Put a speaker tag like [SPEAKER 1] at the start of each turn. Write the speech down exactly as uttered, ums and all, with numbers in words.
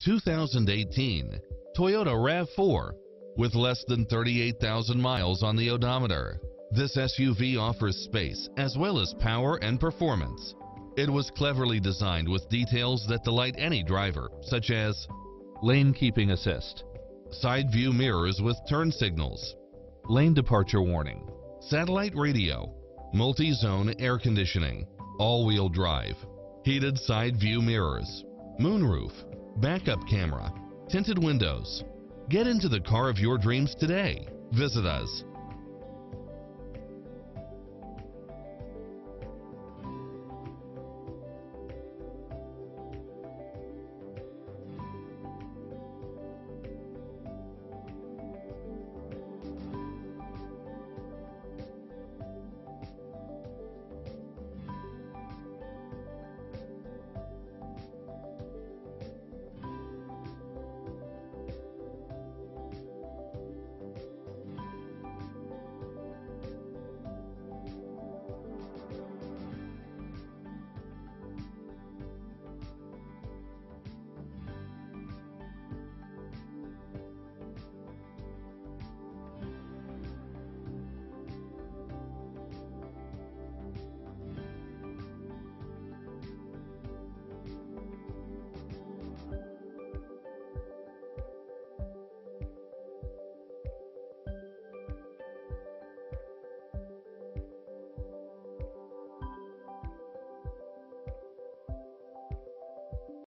[SPEAKER 1] two thousand eighteen Toyota RAV four. With less than thirty-eight thousand miles on the odometer, this S U V offers space as well as power and performance. It was cleverly designed with details that delight any driver, such as lane keeping assist, side view mirrors with turn signals, lane departure warning, satellite radio, multi-zone air conditioning, all-wheel drive, heated side view mirrors, moonroof, backup camera, tinted windows. Get into the car of your dreams today. Visit us.